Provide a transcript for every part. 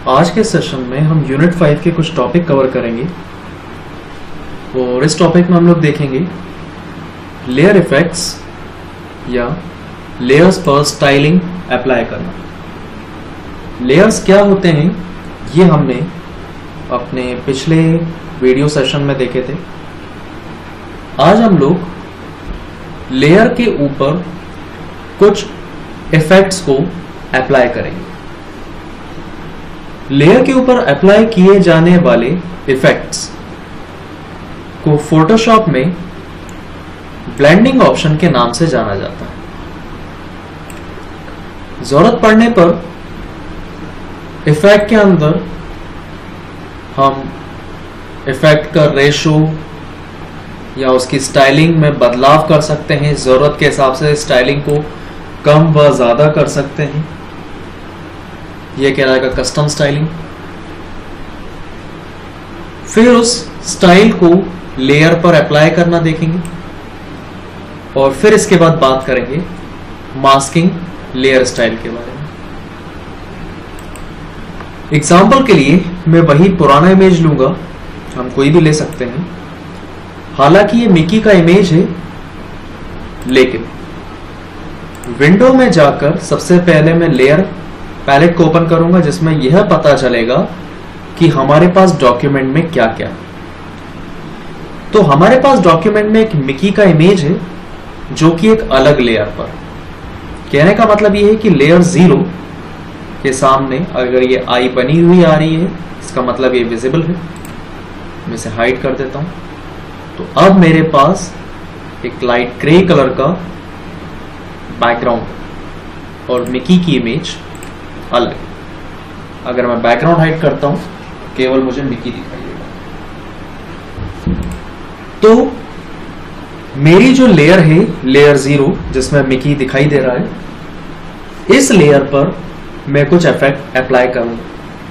आज के सेशन में हम यूनिट 5 के कुछ टॉपिक कवर करेंगे और इस टॉपिक में हम लोग देखेंगे लेयर इफेक्ट्स या लेयर्स पर स्टाइलिंग अप्लाई करना। लेयर्स क्या होते हैं ये हमने अपने पिछले वीडियो सेशन में देखे थे। आज हम लोग लेयर के ऊपर कुछ इफेक्ट्स को अप्लाई करेंगे। लेयर के ऊपर अप्लाई किए जाने वाले इफेक्ट्स को फोटोशॉप में ब्लेंडिंग ऑप्शन के नाम से जाना जाता है। जरूरत पड़ने पर इफेक्ट के अंदर हम इफेक्ट का रेशो या उसकी स्टाइलिंग में बदलाव कर सकते हैं। जरूरत के हिसाब से स्टाइलिंग को कम व ज्यादा कर सकते हैं। यह कहलाएगा कस्टम स्टाइलिंग। फिर उस स्टाइल को लेयर पर अप्लाई करना देखेंगे और फिर इसके बाद बात करेंगे मास्किंग लेयर स्टाइल के बारे में। एग्जाम्पल के लिए मैं वही पुराना इमेज लूंगा, हम कोई भी ले सकते हैं। हालांकि ये मिकी का इमेज है, लेकिन विंडो में जाकर सबसे पहले मैं लेयर पैलेट को ओपन करूंगा जिसमें यह पता चलेगा कि हमारे पास डॉक्यूमेंट में क्या क्या है। तो हमारे पास डॉक्यूमेंट में एक मिकी का इमेज है जो कि एक अलग लेयर पर। कहने का मतलब यह है कि लेयर 0 के सामने अगर ये आई बनी हुई आ रही है, इसका मतलब ये विजिबल है। मैं इसे हाइड कर देता हूं। तो अब मेरे पास एक लाइट ग्रे कलर का बैकग्राउंड और मिकी की इमेज अलग। अगर मैं बैकग्राउंड हाइड करता हूं केवल मुझे मिकी दिखाई देगा। तो मेरी जो लेयर है लेयर 0 जिसमें मिकी दिखाई दे रहा है, इस लेयर पर मैं कुछ इफेक्ट अप्लाई करूंगा।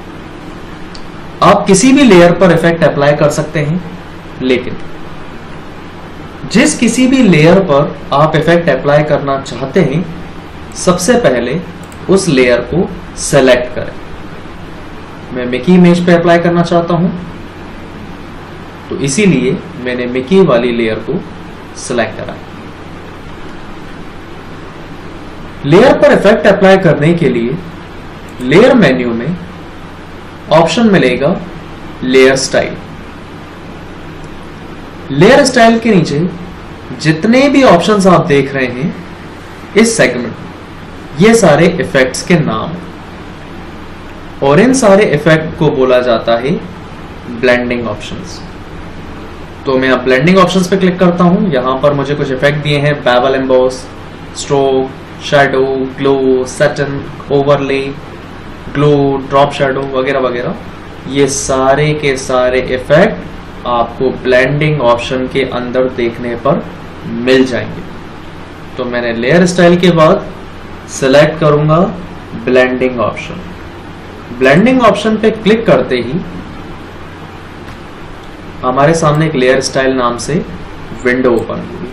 आप किसी भी लेयर पर इफेक्ट अप्लाई कर सकते हैं, लेकिन जिस किसी भी लेयर पर आप इफेक्ट अप्लाई करना चाहते हैं सबसे पहले उस लेयर को सेलेक्ट करें। मैं मिकी इमेज पे अप्लाई करना चाहता हूं, तो इसीलिए मैंने मिकी वाली लेयर को सिलेक्ट करा। लेयर पर इफेक्ट अप्लाई करने के लिए लेयर मेन्यू में ऑप्शन मिलेगा लेयर स्टाइल। लेयर स्टाइल के नीचे जितने भी ऑप्शंस आप देख रहे हैं इस सेगमेंट, ये सारे इफेक्ट्स के नाम और इन सारे इफेक्ट को बोला जाता है ब्लेंडिंग ऑप्शंस। तो मैं अब ब्लेंडिंग ऑप्शंस पे क्लिक करता हूं। यहां पर मुझे कुछ इफेक्ट दिए हैं: bevel, emboss, stroke, shadow, glow, satin, overlay, glow, drop shadow वगैरह वगैरह। ये सारे के सारे इफेक्ट आपको ब्लेंडिंग ऑप्शन के अंदर देखने पर मिल जाएंगे। तो मैंने लेयर स्टाइल के बाद सेलेक्ट करूंगा ब्लेंडिंग ऑप्शन। ब्लेंडिंग ऑप्शन पे क्लिक करते ही हमारे सामने एक लेयर स्टाइल नाम से विंडो ओपन होगी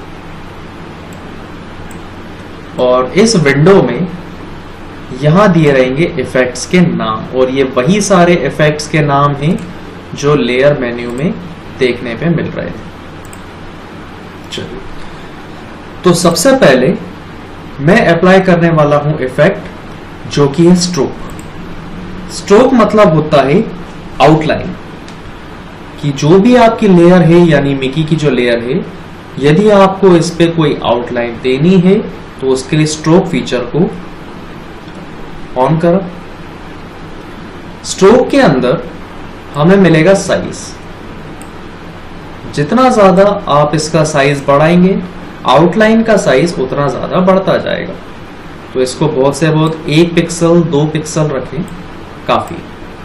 और इस विंडो में यहां दिए रहेंगे इफेक्ट्स के नाम, और ये वही सारे इफेक्ट्स के नाम हैं जो लेयर मेन्यू में देखने पे मिल रहे थे। चलिए, तो सबसे पहले मैं अप्लाई करने वाला हूं इफेक्ट जो कि है स्ट्रोक। स्ट्रोक मतलब होता है आउटलाइन, कि जो भी आपकी लेयर है यानी मिकी की जो लेयर है, यदि आपको इस पे कोई आउटलाइन देनी है तो उसके लिए स्ट्रोक फीचर को ऑन करो। स्ट्रोक के अंदर हमें मिलेगा साइज। जितना ज्यादा आप इसका साइज बढ़ाएंगे, आउटलाइन का साइज उतना ज्यादा बढ़ता जाएगा। तो इसको बहुत से बहुत 1 पिक्सल 2 पिक्सल रखें, काफी।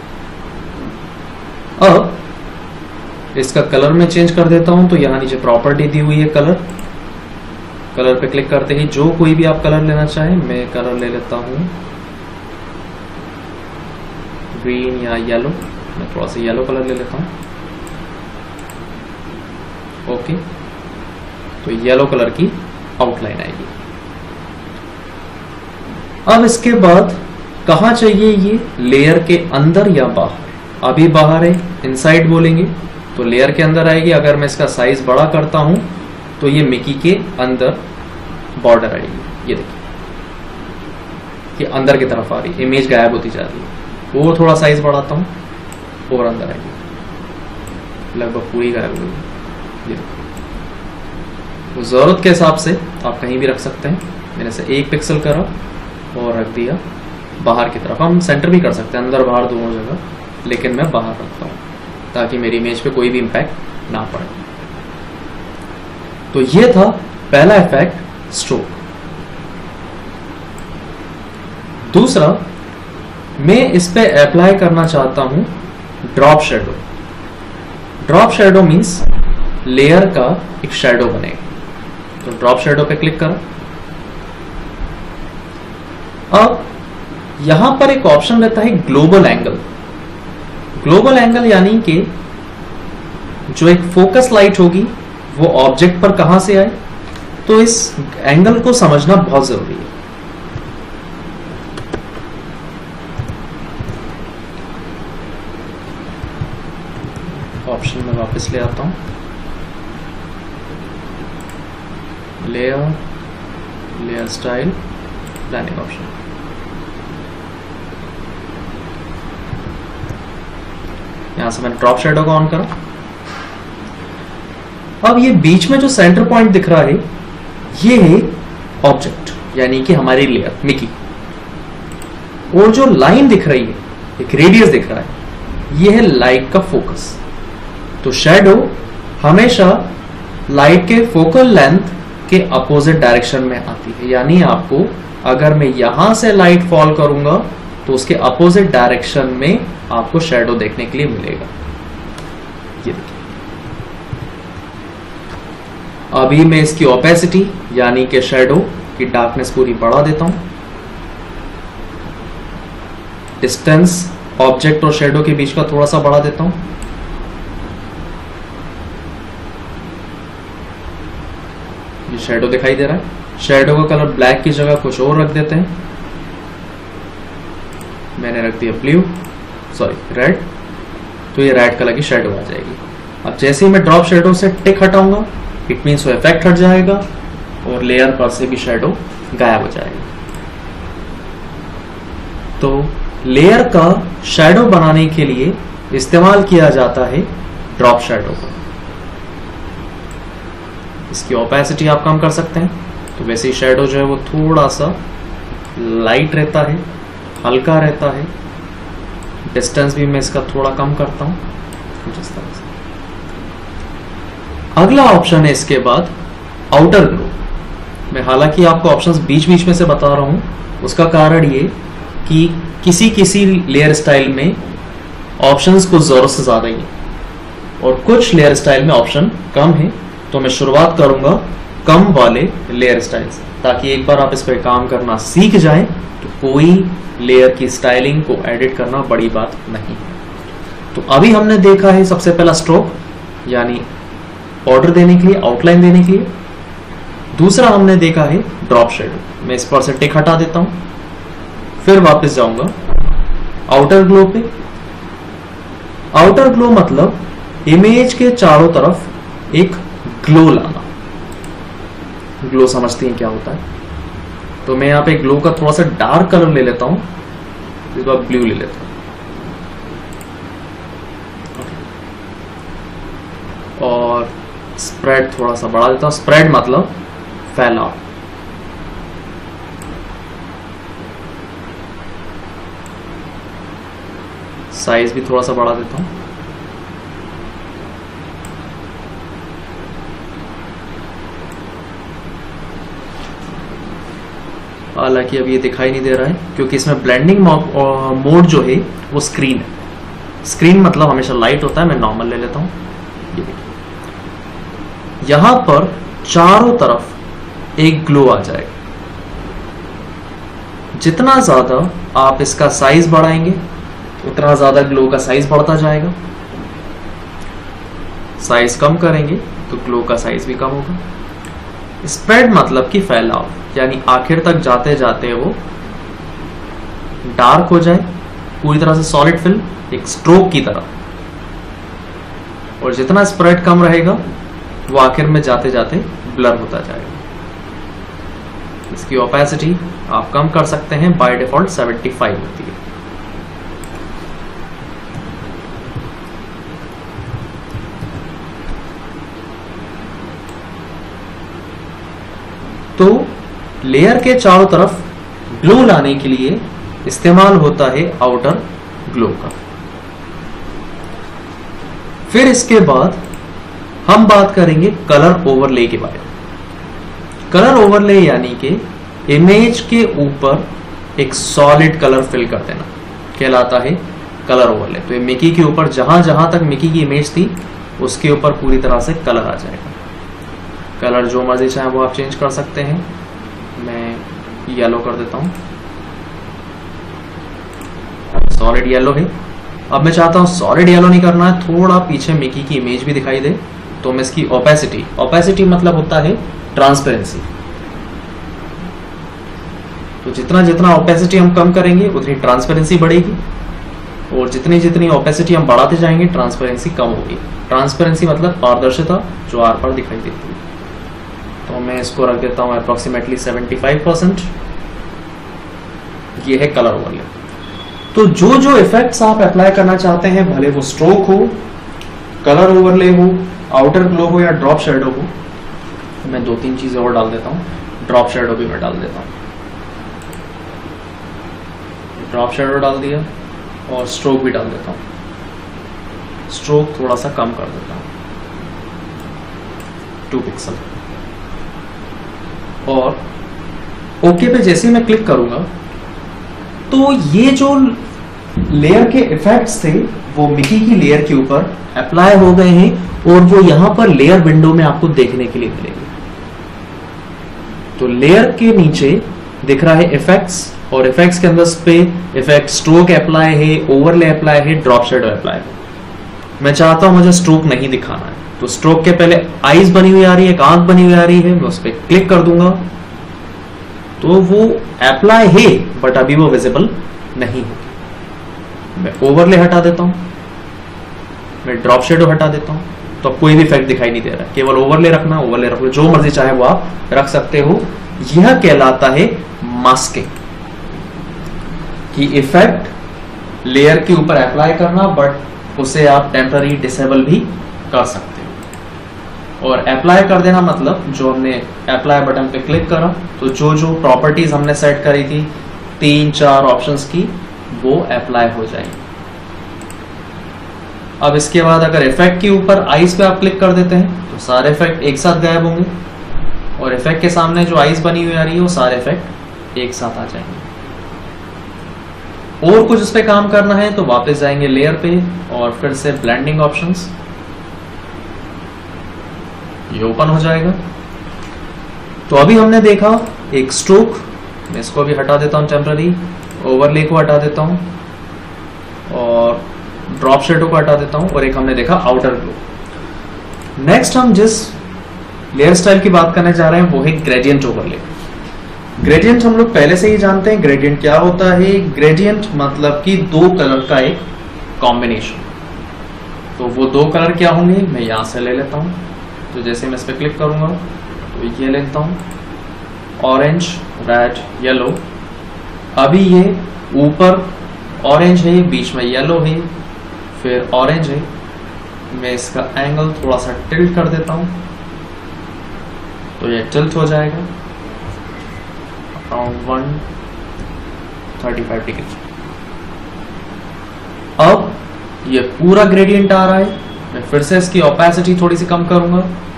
अब इसका कलर में चेंज कर देता हूं। तो यहां नीचे प्रॉपर्टी दी हुई है कलर। कलर पे क्लिक करते ही जो कोई भी आप कलर लेना चाहें, मैं कलर ले लेता हूं ग्रीन या येलो। मैं थोड़ा सा येलो कलर ले लेता हूं। ओके, तो येलो कलर की आउटलाइन आएगी। अब इसके बाद कहाँ चाहिए ये, लेयर के अंदर या बाहर? अभी बाहर है, इनसाइड बोलेंगे तो लेयर के अंदर आएगी। अगर मैं इसका साइज बड़ा करता हूं तो ये मिकी के अंदर बॉर्डर आएगी। ये देखिए कि अंदर की तरफ आ रही है, इमेज गायब होती जा रही है। वो थोड़ा साइज बढ़ाता हूं और अंदर आएगी, लगभग पूरी गायब हो गई। ये देखो, तो जरूरत के हिसाब से आप कहीं भी रख सकते हैं। मैंने से 1 पिक्सल करा और रख दिया बाहर की तरफ। हम सेंटर भी कर सकते हैं, अंदर बाहर दोनों जगह, लेकिन मैं बाहर रखता हूं ताकि मेरी इमेज पे कोई भी इंपैक्ट ना पड़े। तो ये था पहला इफेक्ट, स्ट्रोक। दूसरा, मैं इस पे अप्लाई करना चाहता हूं drop shadow. Drop shadow means layer का एक शेडो बनेगा। तो ड्रॉप शेडो पे क्लिक करो। अब यहां पर एक ऑप्शन रहता है ग्लोबल एंगल। ग्लोबल एंगल यानी कि जो एक फोकस लाइट होगी वो ऑब्जेक्ट पर कहां से आए, तो इस एंगल को समझना बहुत जरूरी है। ऑप्शन में वापस ले आता हूं, layer, layer style, blending option. यहां से मैंने ड्रॉप शेडो को ऑन करा। अब ये बीच में जो सेंटर पॉइंट दिख रहा है ये है ऑब्जेक्ट, यानी कि हमारी लेयर मिकी। और जो लाइन दिख रही है, एक रेडियस दिख रहा है, ये है लाइट का फोकस। तो शेडो हमेशा लाइट के फोकल लेंथ के अपोजिट डायरेक्शन में आती है। यानी आपको अगर मैं यहां से लाइट फॉल करूंगा तो उसके अपोजिट डायरेक्शन में आपको शेडो देखने के लिए मिलेगा। ये देखिए, अभी मैं इसकी ओपेसिटी यानी कि शेडो की डार्कनेस पूरी बढ़ा देता हूं। डिस्टेंस ऑब्जेक्ट और शेडो के बीच का थोड़ा सा बढ़ा देता हूं। ये शेडो दिखाई दे रहा है। शेडो का कलर ब्लैक की जगह कुछ और रख देते हैं। मैंने रख दिया ब्लू, सॉरी रेड, तो ये रेड कलर की शेडो आ जाएगी। अब जैसे ही मैं ड्रॉप शेडो से टिक हटाऊंगा, इट मीन्स वो इफेक्ट हट जाएगा और लेयर पर से भी शेडो गायब हो जाएगा। तो लेयर का शेडो बनाने के लिए इस्तेमाल किया जाता है ड्रॉप शेडो का। इसकी ओपेसिटी आप कम कर सकते हैं, तो वैसे ही शेडो जो है वो थोड़ा सा लाइट रहता है, हल्का रहता है। डिस्टेंस भी मैं इसका थोड़ा कम करता हूं कुछ इस तरह से। अगला ऑप्शन है इसके बाद आउटर ग्लो। मैं हालांकि आपको ऑप्शंस बीच बीच में से बता रहा हूं, उसका कारण ये कि किसी किसी लेयर स्टाइल में ऑप्शंस कुछ जरूरत से ज्यादा ही है और कुछ लेयर स्टाइल में ऑप्शन कम है। तो मैं शुरुआत करूंगा कम वाले लेयर स्टाइल से, ताकि एक बार आप इस पर काम करना सीख जाएं तो कोई लेयर की स्टाइलिंग को एडिट करना बड़ी बात नहीं है। तो अभी हमने देखा है सबसे पहला स्ट्रोक, यानी ऑर्डर देने के लिए, आउटलाइन देने के लिए। दूसरा हमने देखा है ड्रॉप शेडो। मैं इस पर से टिक हटा देता हूं, फिर वापस जाऊंगा आउटर ग्लो पे। आउटर ग्लो मतलब इमेज के चारों तरफ एक ग्लो लाना। ग्लो समझती हैं क्या होता है? तो मैं यहां पे ग्लो का थोड़ा सा डार्क कलर ले लेता हूं, इस बार ब्लू ले लेता हूं और स्प्रेड थोड़ा सा बढ़ा देता हूं। स्प्रेड मतलब फैलाव। साइज भी थोड़ा सा बढ़ा देता हूं। हालांकि अब ये दिखाई नहीं दे रहा है क्योंकि इसमें ब्लेंडिंग मोड जो है वो स्क्रीन है। स्क्रीन मतलब हमेशा लाइट होता है। मैं नॉर्मल ले लेता हूं। ये देखिए, यहां पर चारों तरफ एक ग्लो आ जाएगा। जितना ज्यादा आप इसका साइज बढ़ाएंगे उतना ज्यादा ग्लो का साइज बढ़ता जाएगा। साइज कम करेंगे तो ग्लो का साइज भी कम होगा। स्प्रेड मतलब कि फैलाव, यानी आखिर तक जाते जाते वो डार्क हो जाए, पूरी तरह से सॉलिड फिल, एक स्ट्रोक की तरह। और जितना स्प्रेड कम रहेगा वो आखिर में जाते जाते ब्लर होता जाएगा। इसकी ओपेसिटी आप कम कर सकते हैं, बाय डिफॉल्ट 75 होती है। तो लेयर के चारों तरफ ग्लो लाने के लिए इस्तेमाल होता है आउटर ग्लो का। फिर इसके बाद हम बात करेंगे कलर ओवरले के बारे में। कलर ओवरले यानी कि इमेज के ऊपर एक सॉलिड कलर फिल कर देना कहलाता है कलर ओवरले। तो ये मिकी के ऊपर जहां जहां तक मिकी की इमेज थी उसके ऊपर पूरी तरह से कलर आ जाएगा। कलर जो मर्जी चाहे वो आप चेंज कर सकते हैं। मैं येलो कर देता हूं, सॉलिड येलो है। अब मैं चाहता हूं सॉलिड येलो नहीं करना है, थोड़ा पीछे मिकी की इमेज भी दिखाई दे, तो मैं इसकी ओपेसिटी मतलब होता है ट्रांसपेरेंसी। तो जितना जितना ओपेसिटी हम कम करेंगे उतनी ट्रांसपेरेंसी बढ़ेगी, और जितनी जितनी ओपेसिटी हम बढ़ाते जाएंगे ट्रांसपेरेंसी कम होगी। ट्रांसपेरेंसी मतलब पारदर्शिता जो आर पार दिखाई देती है। तो मैं इसको रख देता हूं अप्रोक्सीमेटली 75%। ये है कलर ओवरले। तो जो जो इफेक्ट्स आप अप्लाई करना चाहते हैं, भले वो स्ट्रोक हो, कलर ओवरले हो, आउटर ग्लो हो या ड्रॉप शेडो हो, मैं 2-3 चीजें और डाल देता हूं। ड्रॉप शेडो भी मैं डाल देता हूं, ड्रॉप शेडो डाल दिया, और स्ट्रोक भी डाल देता हूं। स्ट्रोक थोड़ा सा कम कर देता हूं, 2 पिक्सल। और ओके पे जैसे ही मैं क्लिक करूंगा तो ये जो लेयर के इफेक्ट्स थे वो मिकी की लेयर के ऊपर अप्लाई हो गए हैं, और वो यहां पर लेयर विंडो में आपको देखने के लिए मिलेंगे। तो लेयर के नीचे दिख रहा है इफेक्ट्स, और इफेक्ट्स के अंदर पे इफेक्ट स्ट्रोक अप्लाई है, ओवरले अप्लाई है, ड्रॉप शेडो अप्लाई है। मैं चाहता हूं मुझे स्ट्रोक नहीं दिखाना है, तो स्ट्रोक के पहले आईज बनी हुई आ रही है, एक आंख बनी हुई आ रही है, मैं उस पर क्लिक कर दूंगा तो वो अप्लाई है, बट अभी वो विजिबल नहीं होगी। मैं ओवरले हटा देता हूं, मैं ड्रॉप शेडो हटा देता हूं, तो अब कोई भी इफेक्ट दिखाई नहीं दे रहा। केवल ओवरले रखना, ओवरले रखो, जो मर्जी चाहे वो आप रख सकते हो। यह कहलाता है मास्किंग, कि इफेक्ट लेयर के ऊपर अप्लाई करना, बट उसे आप टेम्पररी डिसेबल भी कर सकते हो। और अप्लाई कर देना मतलब जो हमने अप्लाई बटन पे क्लिक करा तो जो जो प्रॉपर्टीज हमने सेट करी थी 3-4 ऑप्शंस की, वो अप्लाई हो जाएंगी। अब इसके बाद अगर इफेक्ट के ऊपर आईज पे आप क्लिक कर देते हैं तो सारे इफेक्ट एक साथ गायब होंगे, और इफेक्ट के सामने जो आईज बनी हुई आ रही है वो सारे इफेक्ट एक साथ आ जाएंगे। और कुछ इस पे काम करना है तो वापस जाएंगे लेयर पे, और फिर से ब्लेंडिंग ऑप्शंस, ये ओपन हो जाएगा। तो अभी हमने देखा एक स्ट्रोक, मैं इसको भी हटा देता हूं टेम्पररी, ओवरले को हटा देता हूं, और ड्रॉप शेडो को हटा देता हूं, और एक हमने देखा आउटर ग्लो। नेक्स्ट हम जिस लेयर स्टाइल की बात करने जा रहे हैं वो है ग्रेडियंट ओवरले। ग्रेडियंट हम लोग पहले से ही जानते हैं ग्रेडियंट क्या होता है। ग्रेडियंट मतलब कि 2 कलर का एक कॉम्बिनेशन। तो वो 2 कलर क्या होंगे, मैं यहां से ले लेता हूं। तो जैसे मैं इस पर क्लिक करूंगा तो ये लेता हूं, ऑरेंज, रेड, येलो। अभी ये ऊपर ऑरेंज है, बीच में येलो है, फिर ऑरेंज है। मैं इसका एंगल थोड़ा सा टिल्ट कर देता हूं तो ये टिल्ट हो जाएगा अराउंड 135 डिग्री। अब ये पूरा ग्रेडियंट आ रहा है। मैं फिर से इसकी ओपेसिटी थोड़ी सी कम करूंगा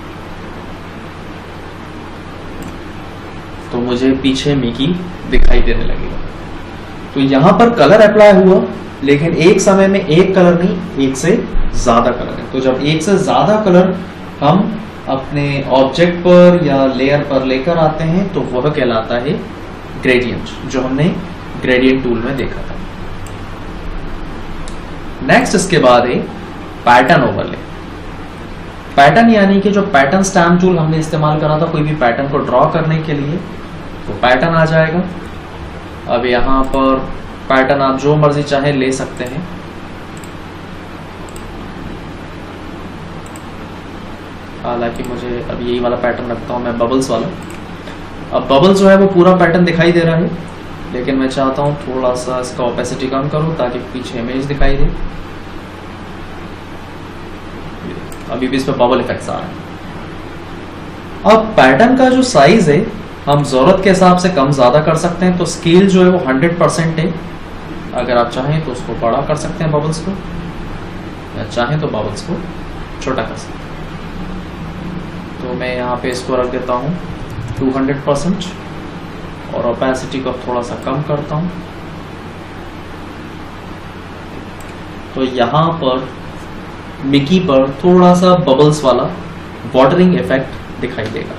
तो मुझे पीछे मिकी दिखाई देने लगेगा। तो यहां पर कलर अप्लाई हुआ, लेकिन एक समय में एक कलर नहीं, एक से ज्यादा कलर है। तो जब एक से ज्यादा कलर हम अपने ऑब्जेक्ट पर या लेयर पर लेकर आते हैं तो वह कहलाता है ग्रेडियंट, जो हमने ग्रेडियंट टूल में देखा था। नेक्स्ट इसके बाद है पैटर्न ओवरले। पैटर्न यानी कि जो पैटर्न स्टैम्प टूल हमने इस्तेमाल करा था कोई भी पैटर्न को ड्रॉ करने के लिए, तो पैटर्न आ जाएगा। अब यहां पर पैटर्न आप जो मर्जी चाहे ले सकते हैं। हालांकि मुझे अब यही वाला पैटर्न रखता हूँ मैं, बबल्स वाला। अब बबल्स जो है वो पूरा पैटर्न दिखाई दे रहा है, लेकिन मैं चाहता हूँ थोड़ा सा इसका ओपेसिटी कम करूँ ताकि पीछे इमेज दिखाई दे। अभी भी इस पर बबल इफेक्ट्स आ रहे हैं। अब पैटर्न का जो साइज है हम जरूरत के हिसाब से कम ज़्यादा कर सकते हैं। तो स्केल जो है वो 100% है। अगर आप चाहें तो उसको बड़ा कर सकते हैं बबल्स को, या चाहें तो बबल्स को छोटा कर सकते हैं। तो मैं यहाँ पे इसको रख देता हूँ 200% और ओपेसिटी को थोड़ा सा कम करता हूँ। तो यहाँ पर मिकी पर थोड़ा सा बबल्स वाला वाटरिंग इफेक्ट दिखाई देगा।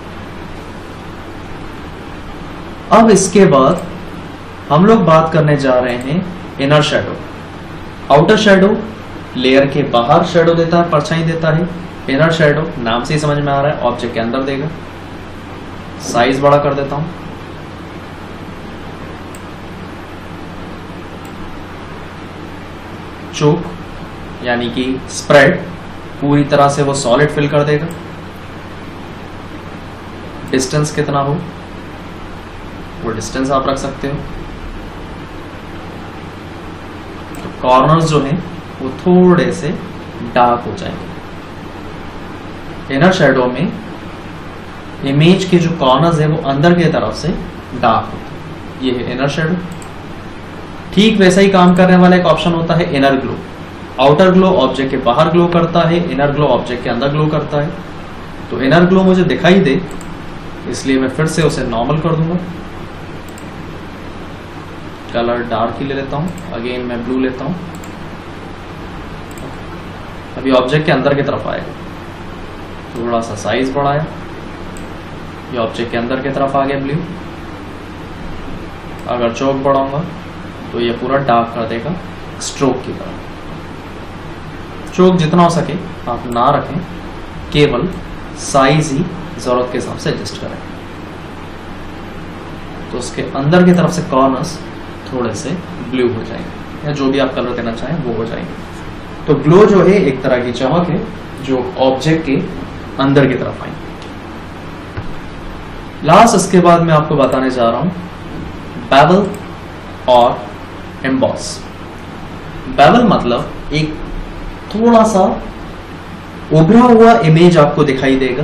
अब इसके बाद हम लोग बात करने जा रहे हैं inner shadow. Outer shadow layer के बाहर शेडो देता है, परछाई देता है। इनर शेडो नाम से ही समझ में आ रहा है ऑब्जेक्ट के अंदर देगा। साइज बड़ा कर देता हूं। चोक यानी कि स्प्रेड पूरी तरह से वो सॉलिड फिल कर देगा। डिस्टेंस कितना हो वो डिस्टेंस आप रख सकते हो। तो कॉर्नर्स जो हैं वो थोड़े से डार्क हो जाएंगे। इनर शेडो में इमेज के जो कॉर्नर्स है वो अंदर की तरफ से डार्क होते हैं। ये है इनर शेडो। ठीक वैसा ही काम करने वाला एक ऑप्शन होता है inner glow. Outer glow object के बाहर ग्लो करता है, इनर ग्लो ऑब्जेक्ट के अंदर ग्लो करता है। तो इनर ग्लो मुझे दिखाई दे इसलिए मैं फिर से उसे नॉर्मल कर दूंगा। कलर डार्क ही ले लेता हूं। अगेन मैं ब्लू लेता हूं। अभी ऑब्जेक्ट के अंदर की तरफ आएगा, थोड़ा सा साइज बढ़ाया, ये ऑब्जेक्ट के अंदर की तरफ आ गया ब्लू। अगर चौक बढ़ाऊंगा तो ये पूरा डार्क कर देगा स्ट्रोक की तरह। चौक जितना हो सके आप ना रखें, केवल साइज ही जरूरत के हिसाब से एडजस्ट करें। तो उसके अंदर की तरफ से कॉर्नर्स थोड़े से ब्लू हो जाएंगे, या जो भी आप कलर देना चाहें वो हो जाएंगे। तो ग्लो जो है एक तरह की चमक है जो ऑब्जेक्ट के अंदर की तरफ आएंगे। लास्ट इसके बाद मैं आपको बताने जा रहा हूं बेवल और एम्बॉस। बेवल मतलब एक थोड़ा सा उभरा हुआ इमेज आपको दिखाई देगा।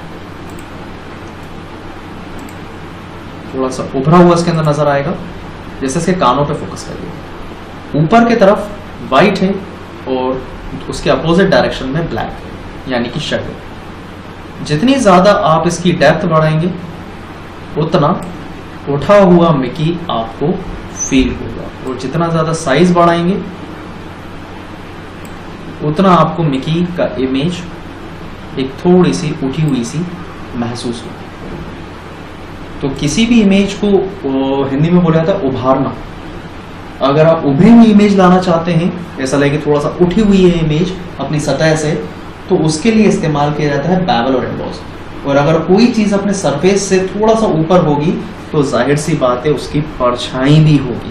थोड़ा सा उभरा हुआ इसके अंदर नजर आएगा। जैसे इसके कानों पे फोकस करिए, ऊपर की तरफ वाइट है और उसके अपोजिट डायरेक्शन में ब्लैक है, यानी कि शेडो। जितनी ज्यादा आप इसकी डेप्थ बढ़ाएंगे उतना उठा हुआ मिकी आपको फील होगा, और जितना ज्यादा साइज बढ़ाएंगे उतना आपको मिकी का इमेज एक थोड़ी सी उठी हुई सी महसूस होगी। तो किसी भी इमेज को हिंदी में बोला जाता है उभारना। अगर आप उभरी हुई इमेज लाना चाहते हैं, ऐसा लगे थोड़ा सा उठी हुई है इमेज अपनी सतह से, तो उसके लिए इस्तेमाल किया जाता है बेवल और एम्बॉस। और अगर कोई चीज अपने सरफेस से थोड़ा सा ऊपर होगी तो जाहिर सी बात है उसकी परछाई भी होगी।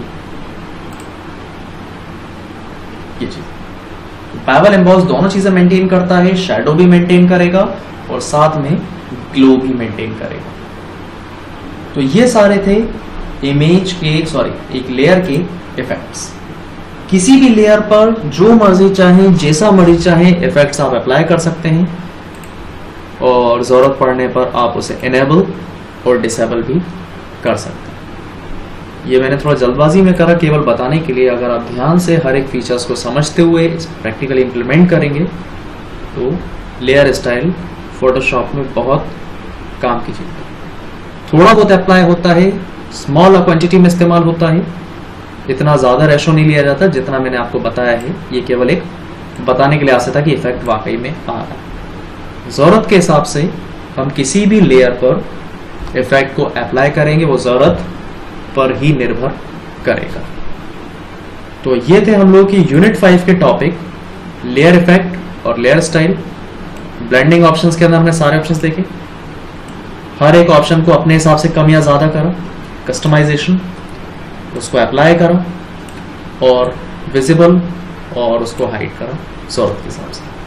ये चीज बेवल एम्बॉस दोनों चीजें मेंटेन करता है, शैडो भी मेंटेन करेगा और साथ में ग्लो भी मेंटेन करेगा। तो ये सारे थे इमेज के एक लेयर के इफेक्ट्स। किसी भी लेयर पर जो मर्जी चाहे, जैसा मर्जी चाहे इफेक्ट्स आप अप्लाई कर सकते हैं, और जरूरत पड़ने पर आप उसे इनेबल और डिसेबल भी कर सकते हैं। ये मैंने थोड़ा जल्दबाजी में करा केवल बताने के लिए। अगर आप ध्यान से हर एक फीचर्स को समझते हुए प्रैक्टिकली इंप्लीमेंट करेंगे तो लेयर स्टाइल फोटोशॉप में बहुत काम की चीज है। थोड़ा बहुत अप्लाई होता है, स्मॉल क्वांटिटी में इस्तेमाल होता है, इतना ज़्यादा रेशो नहीं लिया जाता जितना मैंने आपको बताया है। ये केवल एक बताने के लिए आया था कि इफेक्ट वाकई में आ रहा है। ज़रूरत के हिसाब से हम किसी भी लेयर पर इफेक्ट को अप्लाई करेंगे, वो ज़रूरत पर ही निर्भर करेगा। तो ये थे हम लोग की यूनिट 5 के टॉपिक, लेयर इफेक्ट और लेयर स्टाइल। ब्लेंडिंग ऑप्शंस के अंदर हमने सारे ऑप्शंस देखे, हर एक ऑप्शन को अपने हिसाब से कम या ज़्यादा करा, कस्टमाइजेशन उसको अप्लाई करा, और विजिबल और उसको हाइड करा जरूरत के हिसाब से।